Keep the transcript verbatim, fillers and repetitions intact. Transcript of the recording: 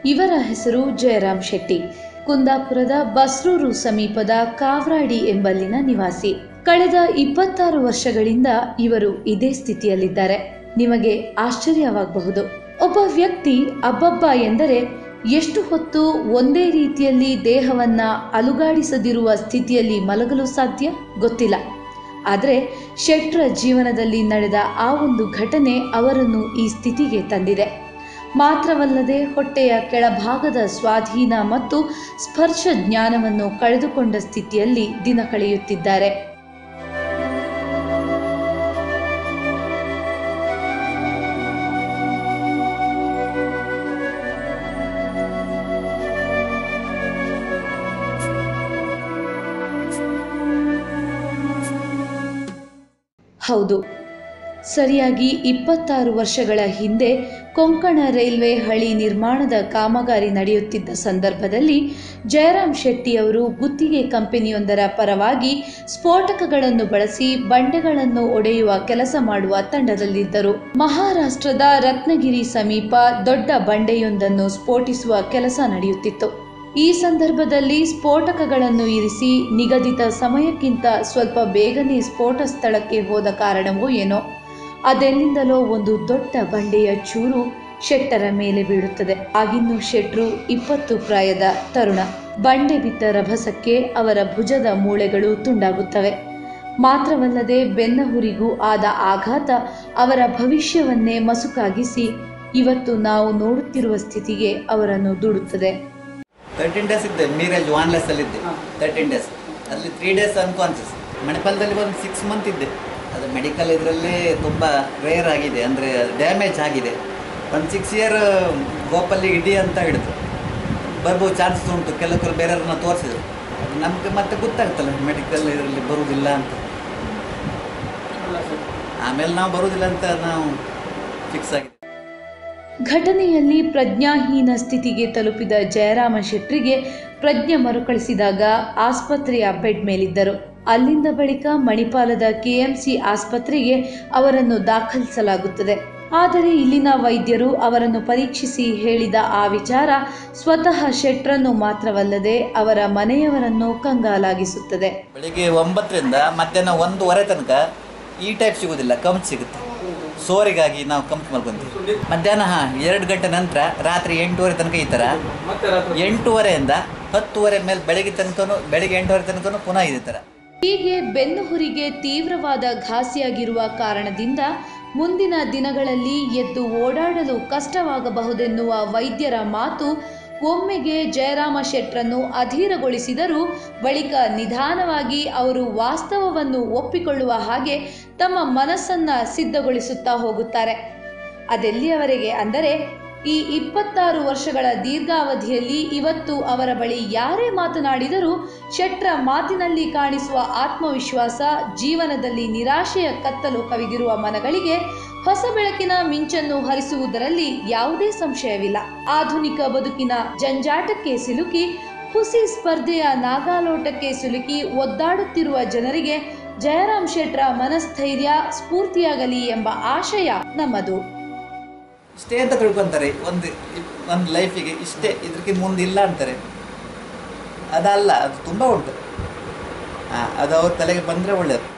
ಇವರ ಹೆಸರು ಜಯರಾಮ್ ಶೆಟ್ಟಿ. ಕುಂದಾಪುರದ ಬಸ್ರೂರು ಸಮೀಪದ ಕಾವ್ರಾಡಿ ಎಂಬಲ್ಲಿನ ನಿವಾಸಿ. ಕಳೆದ ಇಪ್ಪತ್ತಾರು ವರ್ಷಗಳಿಂದ ಇವರು ಇದೇ ಸ್ಥಿತಿಯಲ್ಲಿದ್ದಾರೆ. ನಿಮಗೆ ಆಶ್ಚರ್ಯವಾಗಬಹುದು. ಒಬ್ಬ ವ್ಯಕ್ತಿ ಅಬ್ಬಬ್ಬ ಎಂದರೆ ಎಷ್ಟು ಹೊತ್ತು ಒಂದೇ ರೀತಿಯಲ್ಲಿ ದೇಹವನ್ನ ಅಲುಗಾಡಿಸದಿರುವ ಸ್ಥಿತಿಯಲ್ಲಿ ಮಲಗಲು ಸಾಧ್ಯ ಗೊತ್ತಿಲ್ಲ. ಆದರೆ ಶೆಟ್ರ ಜೀವನದಲ್ಲಿ ನಡೆದ ಆ ಒಂದು ಘಟನೆ ಅವರನ್ನು ಈ ಸ್ಥಿತಿಗೆ ತಂದಿದೆ. ಮಾತ್ರವಲ್ಲದೆ ಹೊಟ್ಟೆಯ ಕೆಳಭಾಗದ ಸ್ವಾಧೀನ ಮತ್ತು ಸ್ಪರ್ಶ ಜ್ಞಾನವನ್ನು ಕಳೆದುಕೊಂಡ ಸ್ಥಿತಿಯಲ್ಲಿ ದಿನ ಕಳೆಯುತ್ತಿದ್ದಾರೆ. ಹೌದು, ಸರಿಯಾಗಿ ಇಪ್ಪತ್ತಾರು ವರ್ಷಗಳ ಹಿಂದೆ ಕೊಂಕಣ ರೈಲ್ವೆ ಹಳಿ ನಿರ್ಮಾಣದ ಕಾಮಗಾರಿ ನಡೆಯುತ್ತಿದ್ದ ಸಂದರ್ಭದಲ್ಲಿ ಜಯರಾಮ್ ಶೆಟ್ಟಿ ಅವರು ಗುತ್ತಿಗೆ ಕಂಪನಿಯೊಂದರ ಪರವಾಗಿ ಸ್ಫೋಟಕಗಳನ್ನು ಬಳಸಿ ಬಂಡೆಗಳನ್ನು ಒಡೆಯುವ ಕೆಲಸ ಮಾಡುವ ತಂಡದಲ್ಲಿದ್ದರು. ಮಹಾರಾಷ್ಟ್ರದ ರತ್ನಗಿರಿ ಸಮೀಪ ದೊಡ್ಡ ಬಂಡೆಯೊಂದನ್ನು ಸ್ಫೋಟಿಸುವ ಕೆಲಸ ನಡೆಯುತ್ತಿತ್ತು. ಈ ಸಂದರ್ಭದಲ್ಲಿ ಸ್ಫೋಟಕಗಳನ್ನು ಇರಿಸಿ ನಿಗದಿತ ಸಮಯಕ್ಕಿಂತ ಸ್ವಲ್ಪ ಬೇಗನೆ ಸ್ಫೋಟ ಸ್ಥಳಕ್ಕೆ ಹೋದ ಕಾರಣವೋ ಏನೋ ಅದೆಲ್ಲಿಂದಲೋ ಒಂದು ದೊಡ್ಡ ಬಂಡೆಯ ಚೂರು ಶೆಟ್ಟರ ಮೇಲೆ ಬೀಳುತ್ತದೆ. ಆಗಿನ್ನೂ ಶೆಟ್ರು ಇಪ್ಪತ್ತು ಪ್ರಾಯದ ತರುಣ. ಬಂಡೆ ಬಿದ್ದ ರಭಸಕ್ಕೆ ಅವರ ಭುಜದ ಮೂಳೆಗಳು ತುಂಡಾಗುತ್ತವೆ. ಮಾತ್ರವಲ್ಲದೆ ಬೆನ್ನಹುರಿಗೂ ಆದ ಆಘಾತ ಅವರ ಭವಿಷ್ಯವನ್ನೇ ಮಸುಕಾಗಿಸಿ ಇವತ್ತು ನಾವು ನೋಡುತ್ತಿರುವ ಸ್ಥಿತಿಗೆ ಅವರನ್ನು ದೂಡುತ್ತದೆ. ತರ್ಟೀನ್ ಡೇಸ್ ಇದ್ದೆ ಮೀರೇಜ್ ವಾನ್ಲೆಸ್ ಅಲ್ಲಿ ಇದ್ದೆ. ತರ್ಟೀನ್ ಡೇಸ್ ಅಲ್ಲಿ ತ್ರೀ ಡೇಸ್ ಅನ್ಕಾನ್ಷಿಯಸ್. ಮಣಿಪಾಲದಲ್ಲಿ ಒಂದು ಸಿಕ್ಸ್ ಮಂತ್ ಇದ್ದೆ. ಅದು ಮೆಡಿಕಲ್ ಇದರಲ್ಲಿ ತುಂಬ ರೇರ್ ಆಗಿದೆ, ಅಂದರೆ ಡ್ಯಾಮೇಜ್ ಆಗಿದೆ. ಒಂದು ಸಿಕ್ಸ್ ಇಯರ್ ಗೋಪಲ್ಲಿ ಇಡಿ ಅಂತ ಹಿಡಿದು ಬರ್ಬೋದು ಚಾನ್ಸಸ್ ಉಂಟು. ಕೆಲವರು ಬೇರೆಯವ್ರನ್ನ ತೋರಿಸಿದ್ರು. ಅದು ನಮಗೆ ಮತ್ತೆ ಗೊತ್ತಾಗ್ತಲ್ಲ ಮೆಡಿಕಲ್ ಇದರಲ್ಲಿ ಬರುವುದಿಲ್ಲ ಅಂತ. ಆಮೇಲೆ ನಾವು ಬರುವುದಿಲ್ಲ ಅಂತ ನಾವು ಫಿಕ್ಸ್ ಆಗಿದೆ. ಘಟನೆಯಲ್ಲಿ ಪ್ರಜ್ಞಾಹೀನ ಸ್ಥಿತಿಗೆ ತಲುಪಿದ ಜಯರಾಮ ಶೆಟ್ರಿಗೆ ಪ್ರಜ್ಞೆ ಮರುಕಳಿಸಿದಾಗ ಆಸ್ಪತ್ರೆಯ ಬೆಡ್ ಮೇಲಿದ್ದರು. ಅಲ್ಲಿಂದ ಬಳಿಕ ಮಣಿಪಾಲದ ಕೆಎಂಸಿ ಆಸ್ಪತ್ರೆಗೆ ಅವರನ್ನು ದಾಖಲಿಸಲಾಗುತ್ತದೆ. ಆದರೆ ಇಲ್ಲಿನ ವೈದ್ಯರು ಅವರನ್ನು ಪರೀಕ್ಷಿಸಿ ಹೇಳಿದ ಆ ವಿಚಾರ ಸ್ವತಃ ಶೆಟ್ರನ್ನು ಮಾತ್ರವಲ್ಲದೆ ಅವರ ಮನೆಯವರನ್ನು ಕಂಗಾಲಾಗಿಸುತ್ತದೆ. ಬೆಳಿಗ್ಗೆ ಒಂಬತ್ತರಿಂದ ಮಧ್ಯಾಹ್ನ ಒಂದೂವರೆ ತನಕ ಈ ಟೈಪ್ ಸಿಗೋದಿಲ್ಲ, ಕಂಪ್ ಸಿಗುತ್ತೆ. ಸೋರಿಗಾಗಿ ನಾವು ಕಂಪ್ ಮಾಡ್ಕೊಂತೀವಿ. ಮಧ್ಯಾಹ್ನ ಹಾಂ ಎರಡು ಗಂಟೆ ನಂತರ ರಾತ್ರಿ ಎಂಟೂವರೆ ತನಕ ಈ ಥರ, ಎಂಟೂವರೆಯಿಂದ ಹತ್ತುವರೆ ಮೇಲೆ ಬೆಳಗ್ಗೆ ತನಕನೂ ಬೆಳಗ್ಗೆ ಎಂಟೂವರೆ ತನಕನೂ ಪುನಃ ಇದೇ ಥರ. ಹೀಗೆ ಬೆನ್ನುಹುರಿಗೆ ತೀವ್ರವಾದ ಘಾಸಿಯಾಗಿರುವ ಕಾರಣದಿಂದ ಮುಂದಿನ ದಿನಗಳಲ್ಲಿ ಎದ್ದು ಓಡಾಡಲು ಕಷ್ಟವಾಗಬಹುದೆನ್ನುವ ವೈದ್ಯರ ಮಾತು ಒಮ್ಮೆಗೆ ಜಯರಾಮ ಶೆಟ್ರನ್ನು ಅಧೀರಗೊಳಿಸಿದರೂ ಬಳಿಕ ನಿಧಾನವಾಗಿ ಅವರು ವಾಸ್ತವವನ್ನು ಒಪ್ಪಿಕೊಳ್ಳುವ ಹಾಗೆ ತಮ್ಮ ಮನಸ್ಸನ್ನು ಸಿದ್ಧಗೊಳಿಸುತ್ತಾ ಹೋಗುತ್ತಾರೆ. ಅದೆಲ್ಲಿಯವರೆಗೆ ಅಂದರೆ ಈ ಇಪ್ಪತ್ತಾರು ವರ್ಷಗಳ ದೀರ್ಘಾವಧಿಯಲ್ಲಿ ಇವತ್ತು ಅವರ ಬಳಿ ಯಾರೇ ಮಾತನಾಡಿದರೂ ಶೆಟ್ರ ಮಾತಿನಲ್ಲಿ ಕಾಣಿಸುವ ಆತ್ಮವಿಶ್ವಾಸ ಜೀವನದಲ್ಲಿ ನಿರಾಶೆಯ ಕತ್ತಲು ಕವಿದಿರುವ ಮನಗಳಿಗೆ ಹೊಸ ಬೆಳಕಿನ ಮಿಂಚನ್ನು ಹರಿಸುವುದರಲ್ಲಿ ಯಾವುದೇ ಸಂಶಯವಿಲ್ಲ. ಆಧುನಿಕ ಬದುಕಿನ ಜಂಜಾಟಕ್ಕೆ ಸಿಲುಕಿ ಹುಸಿ ಸ್ಪರ್ಧೆಯ ನಾಗಾಲೋಟಕ್ಕೆ ಸಿಲುಕಿ ಒದ್ದಾಡುತ್ತಿರುವ ಜನರಿಗೆ ಜಯರಾಮ್ ಶೆಟ್ರ ಮನಸ್ಥೈರ್ಯ ಸ್ಫೂರ್ತಿಯಾಗಲಿ ಎಂಬ ಆಶಯ ನಮ್ಮದು. ಇಷ್ಟೇ ಅಂತ ತಿಳ್ಕೊತಾರೆ. ಒಂದು ಒಂದು ಲೈಫಿಗೆ ಇಷ್ಟೇ, ಇದಕ್ಕೆ ಮುಂದಿಲ್ಲ ಅಂತಾರೆ. ಅದಲ್ಲ, ಅದು ತುಂಬ ಉಂಟು. ಹಾಂ, ಅದು ಅವ್ರ ತಲೆಗೆ ಬಂದರೆ ಒಳ್ಳೆಯದು.